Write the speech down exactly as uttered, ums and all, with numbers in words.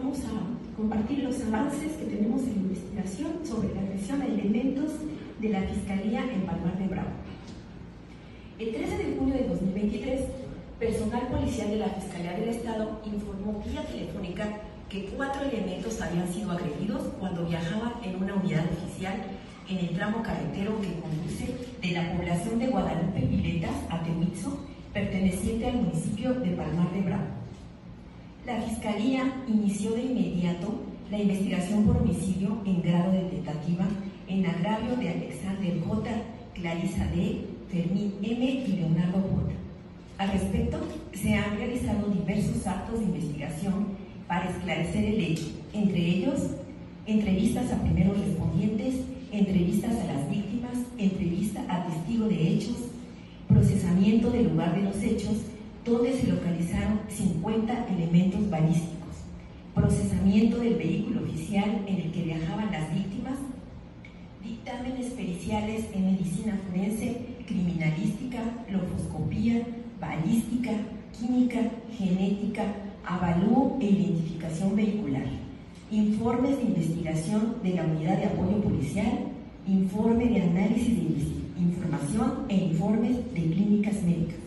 vamos a compartir los avances que tenemos en investigación sobre la agresión a elementos de la Fiscalía en Palmar de Bravo. El trece de junio de dos mil veintitrés, personal policial de la Fiscalía del Estado informó vía telefónica que cuatro elementos habían sido agredidos cuando viajaban en una unidad oficial en el tramo carretero que conduce de la población de Guadalupe Piletas a Tehuitzo, perteneciente al municipio de Palmar de Bravo. La Fiscalía inició de inmediato la investigación por homicidio en grado de tentativa en agravio de Alexander J., Clarisa D., Fermín M. y Leonardo J. Al respecto, se han realizado diversos actos de investigación para esclarecer el hecho, entre ellos, entrevistas a primeros respondientes, entrevistas a las víctimas, entrevista a testigo de hechos, procesamiento del lugar de los hechos, donde se localizaron cincuenta elementos balísticos, procesamiento del vehículo oficial en el que viajaban las víctimas, dictámenes periciales en medicina forense, criminalística, lofoscopía, balística, química, genética, avalúo e identificación vehicular, informes de investigación de la Unidad de Apoyo Policial, informe de análisis de información e informes de clínicas médicas.